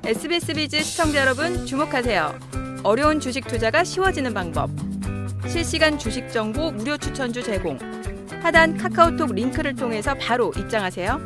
SBS 비즈 시청자 여러분 주목하세요. 어려운 주식 투자가 쉬워지는 방법. 실시간 주식 정보 무료 추천주 제공. 하단 카카오톡 링크를 통해서 바로 입장하세요.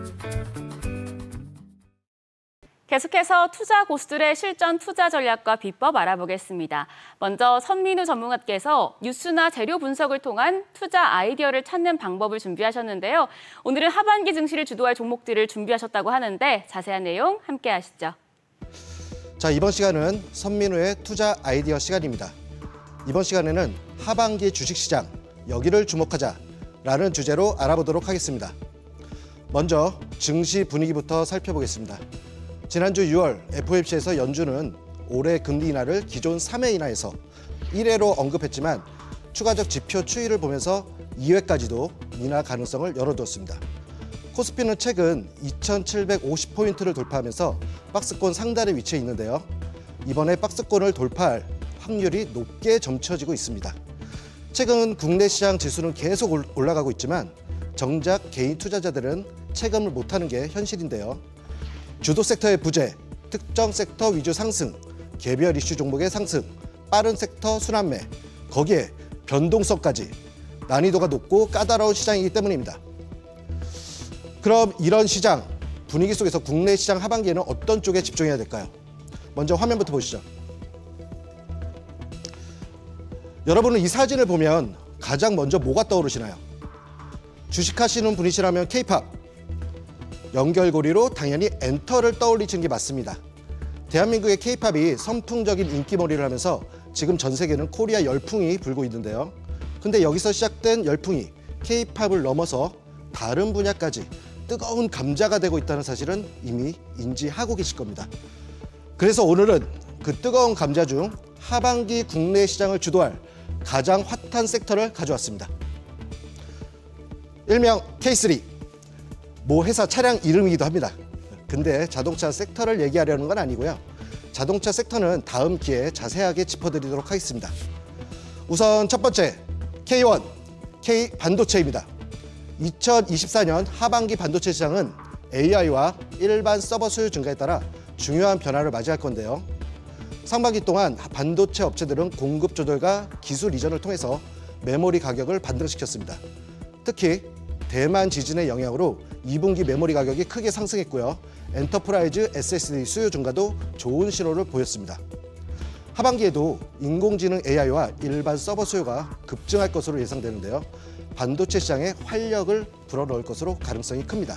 계속해서 투자 고수들의 실전 투자 전략과 비법 알아보겠습니다. 먼저 선민우 전문가께서 뉴스나 재료 분석을 통한 투자 아이디어를 찾는 방법을 준비하셨는데요. 오늘은 하반기 증시를 주도할 종목들을 준비하셨다고 하는데 자세한 내용 함께 하시죠. 자, 이번 시간은 선민우의 투자 아이디어 시간입니다. 이번 시간에는 하반기 주식시장, 여기를 주목하자라는 주제로 알아보도록 하겠습니다. 먼저 증시 분위기부터 살펴보겠습니다. 지난주 6월 FOMC에서 연준은 올해 금리 인하를 기존 3회 인하에서 1회로 언급했지만 추가적 지표 추이를 보면서 2회까지도 인하 가능성을 열어두었습니다. 코스피는 최근 2,750포인트를 돌파하면서 박스권 상단에 위치해 있는데요. 이번에 박스권을 돌파할 확률이 높게 점쳐지고 있습니다. 최근 국내 시장 지수는 계속 올라가고 있지만 정작 개인 투자자들은 체감을 못하는 게 현실인데요. 주도 섹터의 부재, 특정 섹터 위주 상승, 개별 이슈 종목의 상승, 빠른 섹터 순환매, 거기에 변동성까지 난이도가 높고 까다로운 시장이기 때문입니다. 그럼 이런 시장 분위기 속에서 국내 시장 하반기에는 어떤 쪽에 집중해야 될까요? 먼저 화면부터 보시죠. 여러분은 이 사진을 보면 가장 먼저 뭐가 떠오르시나요? 주식하시는 분이시라면 K-팝, 연결고리로 당연히 엔터를 떠올리시는 게 맞습니다. 대한민국의 K-팝이 선풍적인 인기몰이를 하면서 지금 전 세계는 코리아 열풍이 불고 있는데요. 근데 여기서 시작된 열풍이 K-팝을 넘어서 다른 분야까지 뜨거운 감자가 되고 있다는 사실은 이미 인지하고 계실 겁니다. 그래서 오늘은 그 뜨거운 감자 중 하반기 국내 시장을 주도할 가장 핫한 섹터를 가져왔습니다. 일명 K3, 모 회사 차량 이름이기도 합니다. 근데 자동차 섹터를 얘기하려는 건 아니고요. 자동차 섹터는 다음 기회에 자세하게 짚어드리도록 하겠습니다. 우선 첫 번째, K1, K 반도체입니다. 2024년 하반기 반도체 시장은 AI와 일반 서버 수요 증가에 따라 중요한 변화를 맞이할 건데요. 상반기 동안 반도체 업체들은 공급 조절과 기술 이전을 통해서 메모리 가격을 반등시켰습니다. 특히 대만 지진의 영향으로 2분기 메모리 가격이 크게 상승했고요. 엔터프라이즈 SSD 수요 증가도 좋은 신호를 보였습니다. 하반기에도 인공지능 AI와 일반 서버 수요가 급증할 것으로 예상되는데요. 반도체 시장에 활력을 불어넣을 것으로 가능성이 큽니다.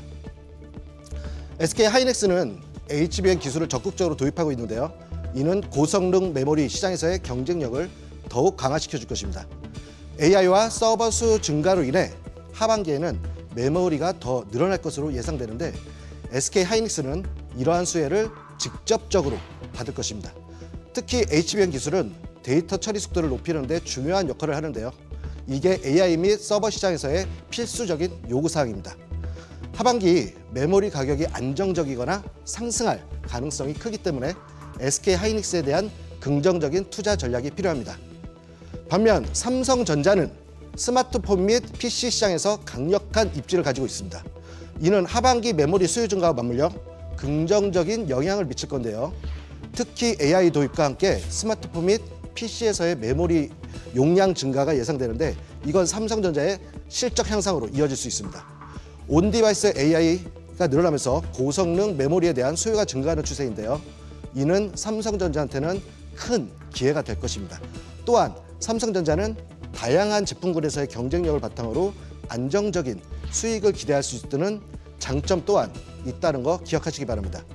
SK 하이닉스는 HBM 기술을 적극적으로 도입하고 있는데요. 이는 고성능 메모리 시장에서의 경쟁력을 더욱 강화시켜줄 것입니다. AI와 서버 수 증가로 인해 하반기에는 메모리가 더 늘어날 것으로 예상되는데 SK 하이닉스는 이러한 수혜를 직접적으로 받을 것입니다. 특히 HBM 기술은 데이터 처리 속도를 높이는 데 중요한 역할을 하는데요. 이게 AI 및 서버 시장에서의 필수적인 요구사항입니다. 하반기 메모리 가격이 안정적이거나 상승할 가능성이 크기 때문에 SK 하이닉스에 대한 긍정적인 투자 전략이 필요합니다. 반면 삼성전자는 스마트폰 및 PC 시장에서 강력한 입지를 가지고 있습니다. 이는 하반기 메모리 수요 증가와 맞물려 긍정적인 영향을 미칠 건데요. 특히 AI 도입과 함께 스마트폰 및 PC에서의 메모리 용량 증가가 예상되는데 이건 삼성전자의 실적 향상으로 이어질 수 있습니다. 온디바이스 AI가 늘어나면서 고성능 메모리에 대한 수요가 증가하는 추세인데요. 이는 삼성전자한테는 큰 기회가 될 것입니다. 또한 삼성전자는 다양한 제품군에서의 경쟁력을 바탕으로 안정적인 수익을 기대할 수 있다는 장점 또한 있다는 거 기억하시기 바랍니다.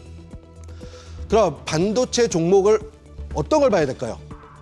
그럼 반도체 종목을 어떤 걸 봐야 될까요?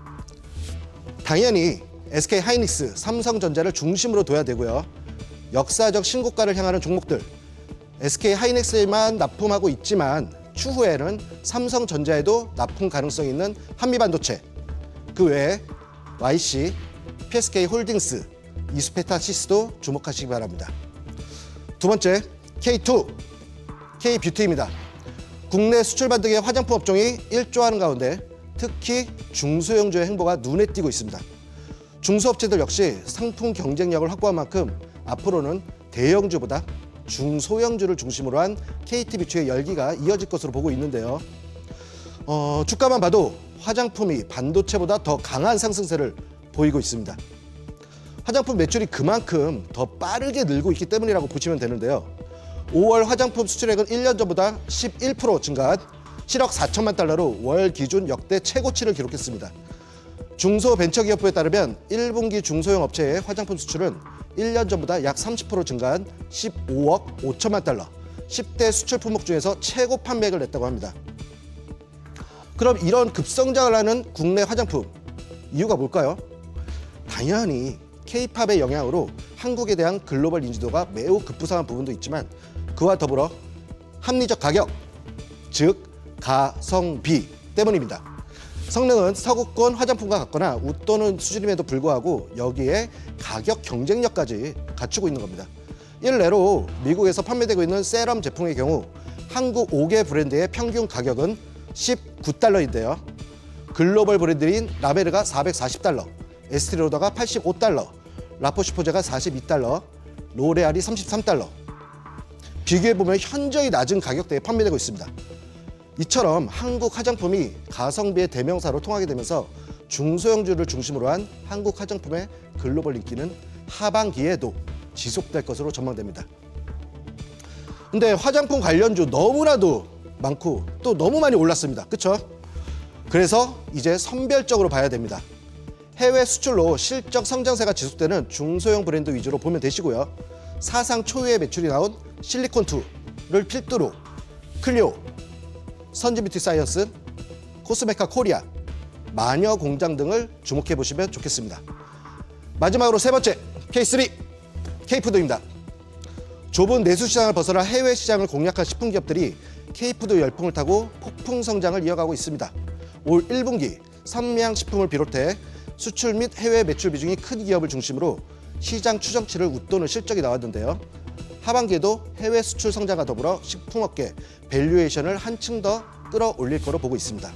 당연히 SK 하이닉스, 삼성전자를 중심으로 둬야 되고요. 역사적 신고가를 향하는 종목들, SK 하이닉스에만 납품하고 있지만 추후에는 삼성전자에도 납품 가능성이 있는 한미반도체, 그 외에 YC, PSK 홀딩스, 이스페타시스도 주목하시기 바랍니다. 두 번째, K2, K뷰티입니다. 국내 수출 반등의 화장품 업종이 일조하는 가운데 특히 중소형주의 행보가 눈에 띄고 있습니다. 중소업체들 역시 상품 경쟁력을 확보한 만큼 앞으로는 대형주보다 중소형주를 중심으로 한 KT뷰티의 열기가 이어질 것으로 보고 있는데요. 주가만 봐도 화장품이 반도체보다 더 강한 상승세를 보이고 있습니다. 화장품 매출이 그만큼 더 빠르게 늘고 있기 때문이라고 보시면 되는데요. 5월 화장품 수출액은 1년 전보다 11% 증가한 7억 4천만 달러로 월 기준 역대 최고치를 기록했습니다. 중소벤처기업부에 따르면 1분기 중소형 업체의 화장품 수출은 1년 전보다 약 30% 증가한 15억 5천만 달러, 10대 수출 품목 중에서 최고 판매액을 냈다고 합니다. 그럼 이런 급성장을 하는 국내 화장품, 이유가 뭘까요? 당연히 K-팝의 영향으로 한국에 대한 글로벌 인지도가 매우 급부상한 부분도 있지만 그와 더불어 합리적 가격, 즉 가성비 때문입니다. 성능은 서구권 화장품과 같거나 웃도는 수준임에도 불구하고 여기에 가격 경쟁력까지 갖추고 있는 겁니다. 일례로 미국에서 판매되고 있는 세럼 제품의 경우 한국 5개 브랜드의 평균 가격은 19달러인데요. 글로벌 브랜드인 라메르가 440달러, 에스티로더가 85달러, 라포슈포제가 42달러, 로레알이 33달러. 비교해보면 현저히 낮은 가격대에 판매되고 있습니다. 이처럼 한국 화장품이 가성비의 대명사로 통하게 되면서 중소형주를 중심으로 한 한국 화장품의 글로벌 인기는 하반기에도 지속될 것으로 전망됩니다. 근데 화장품 관련주 너무나도 많고 또 너무 많이 올랐습니다. 그렇죠? 그래서 이제 선별적으로 봐야 됩니다. 해외 수출로 실적 성장세가 지속되는 중소형 브랜드 위주로 보면 되시고요. 사상 초유의 매출이 나온 실리콘2를 필두로 클리오, 선진뷰티 사이언스, 코스메카 코리아, 마녀 공장 등을 주목해 보시면 좋겠습니다. 마지막으로 세 번째, K3, K푸드입니다. 좁은 내수 시장을 벗어나 해외 시장을 공략한 식품 기업들이 K푸드 열풍을 타고 폭풍 성장을 이어가고 있습니다. 올 1분기 삼양식품을 비롯해 수출 및 해외 매출 비중이 큰 기업을 중심으로 시장 추정치를 웃도는 실적이 나왔는데요. 하반기에도 해외 수출 성장과 더불어 식품업계 밸류에이션을 한층 더 끌어올릴 거로 보고 있습니다.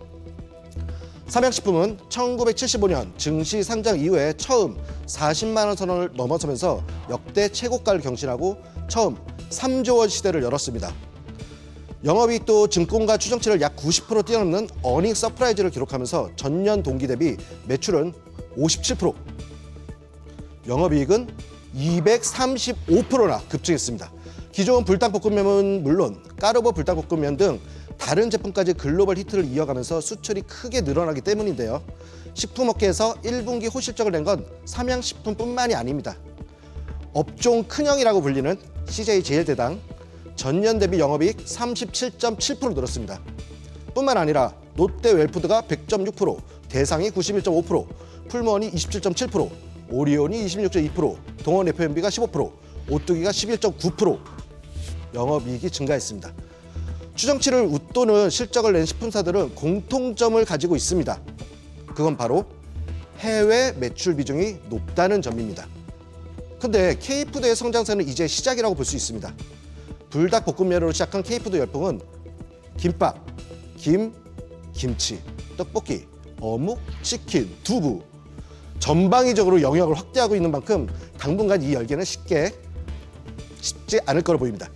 삼양식품은 1975년 증시 상장 이후에 처음 40만 원 선을 넘어서면서 역대 최고가를 경신하고 처음 3조 원 시대를 열었습니다. 영업이익도 증권가 추정치를 약 90% 뛰어넘는 어닝 서프라이즈를 기록하면서 전년 동기 대비 매출은 57%, 영업이익은 235%나 급증했습니다. 기존 불닭볶음면은 물론 까르보 불닭볶음면 등 다른 제품까지 글로벌 히트를 이어가면서 수출이 크게 늘어나기 때문인데요. 식품업계에서 1분기 호실적을 낸 건 삼양식품뿐만이 아닙니다. 업종 큰형이라고 불리는 CJ제일대당, 전년 대비 영업이익 37.7% 늘었습니다. 뿐만 아니라 롯데웰푸드가 100.6%, 대상이 91.5%, 풀무원이 27.7%, 오리온이 26.2%, 동원 F&B가 15%, 오뚜기가 11.9% 영업이익이 증가했습니다. 추정치를 웃도는 실적을 낸 식품사들은 공통점을 가지고 있습니다. 그건 바로 해외 매출 비중이 높다는 점입니다. 근데 K푸드의 성장세는 이제 시작이라고 볼 수 있습니다. 불닭볶음면으로 시작한 K푸드 열풍은 김밥, 김치, 떡볶이, 어묵, 치킨, 두부 전방위적으로 영역을 확대하고 있는 만큼 당분간 이 열기는 쉽지 않을 거로 보입니다.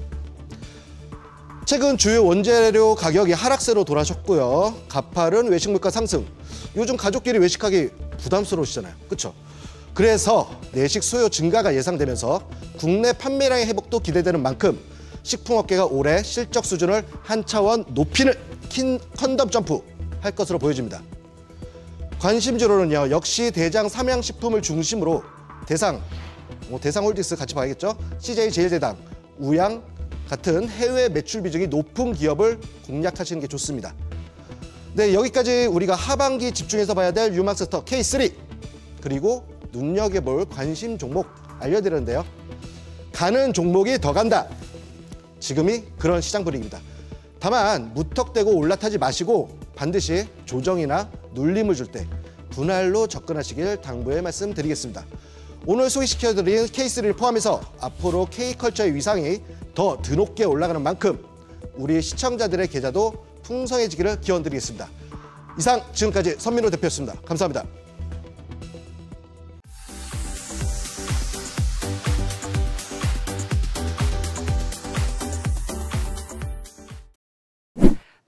최근 주요 원재료 가격이 하락세로 돌아섰고요. 가파른 외식 물가 상승. 요즘 가족끼리 외식하기 부담스러우시잖아요. 그렇죠? 그래서 내식 수요 증가가 예상되면서 국내 판매량의 회복도 기대되는 만큼 식품업계가 올해 실적 수준을 한 차원 높이는 컨덤 점프 할 것으로 보여집니다. 관심주로는요, 역시 대장 삼양식품을 중심으로 대상홀딩스 같이 봐야겠죠? CJ제일대당, 우양 같은 해외 매출 비중이 높은 기업을 공략하시는 게 좋습니다. 네, 여기까지 우리가 하반기 집중해서 봐야 될 유망스터 K3 그리고 눈여겨볼 관심 종목 알려드렸는데요. 가는 종목이 더 간다. 지금이 그런 시장 분위기입니다. 다만 무턱대고 올라타지 마시고 반드시 조정이나 눌림을 줄 때 분할로 접근하시길 당부의 말씀드리겠습니다. 오늘 소개시켜드린 K3를 포함해서 앞으로 K컬처의 위상이 더 드높게 올라가는 만큼 우리 시청자들의 계좌도 풍성해지기를 기원드리겠습니다. 이상 지금까지 선민호 대표였습니다. 감사합니다.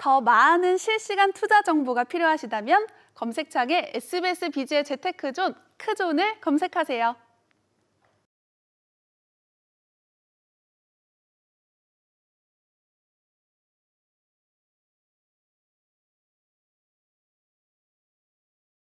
더 많은 실시간 투자 정보가 필요하시다면 검색창에 SBS 비즈의 재테크존, 크존을 검색하세요.